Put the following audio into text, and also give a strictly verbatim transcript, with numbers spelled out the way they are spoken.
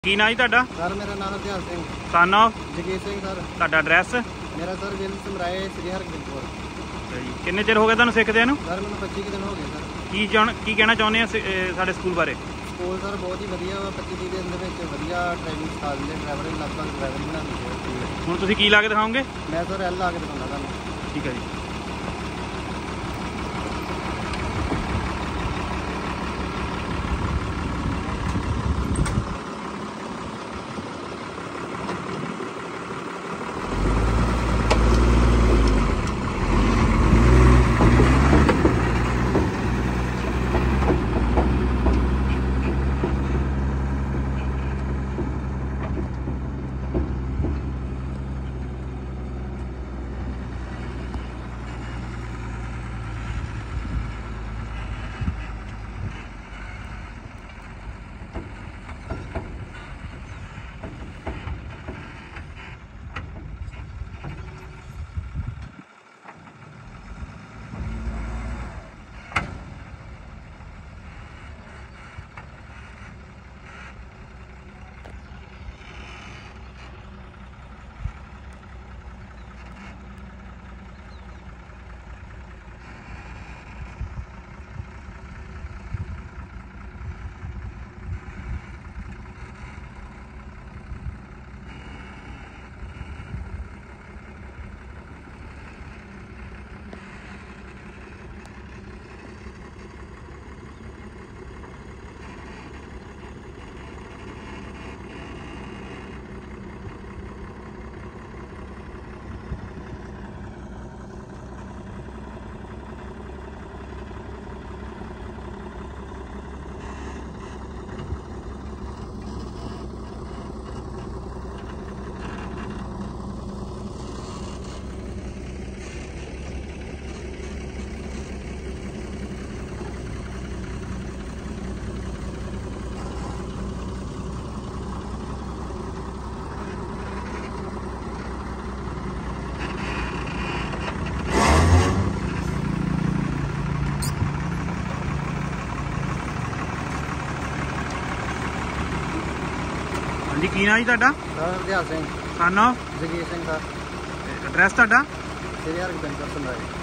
ਕੀ ਨਾਂ ਜੀ ਤੁਹਾਡਾ? ਸਰ ਮੇਰਾ ਨਾਮ Dhian Singh son of Jagir Singh sir. ਤੁਹਾਡਾ ਐਡਰੈਸ? ਮੇਰਾ ਸਰ ਗਿੱਲ ਸਮਰਾਏ ਸ੍ਰੀ ਹਰਗੋਬਿੰਦਪੁਰ। ਜੀ ਕਿੰਨੇ ਚਿਰ ਹੋ ਗਿਆ ਤੁਹਾਨੂੰ ਸਿੱਖਦਿਆਂ ਨੂੰ? ਸਰ ਮੈਨੂੰ ਪੱਚੀ ਕੁ ਦਿਨ ਹੋ ਗਏ ਸਰ। ਕੀ ਜਾਣ ਕੀ ਕਹਿਣਾ ਚਾਹੁੰਦੇ ਆ ਸਾਡੇ ਸਕੂਲ ਬਾਰੇ? ਸਕੂਲ ਸਰ ਬਹੁਤ ਹੀ ਵਧੀਆ ਵਾ। ਪੱਚੀ ਤੀਹ ਦਿਨ ਦੇ ਵਿੱਚ ਵਧੀਆ ਟ੍ਰੇਨਿੰਗ ਸਿਖਾ ਦਿੰਦੇ, ਡਰਾਈਵਰ ਲਗਭਗ ਡਰਾਈਵਰ ਬਣਾ ਦਿੰਦੇ। ਹੁਣ ਤੁਸੀਂ ਕੀ ਲਾ ਕੇ ਦਿਖਾਓਗੇ? ਮੈਂ ਸਰ ਐਲ ਲਾ ਕੇ ਦਿਖਾਉਂਦਾ ਤੁਹਾਨੂੰ। ਠੀਕ ਹੈ ਜੀ। ਹਾਂਜੀ ਕੀ ਨਾਂ ਜੀ ਤੁਹਾਡਾ? Sir Dhian Singh son of Jagir Singh sir. Address ਤੁਹਾਡਾ? ਸ੍ਰੀ ਹਰਗੋਬਿੰਦਪੁਰ ਸਮਰਾਏ।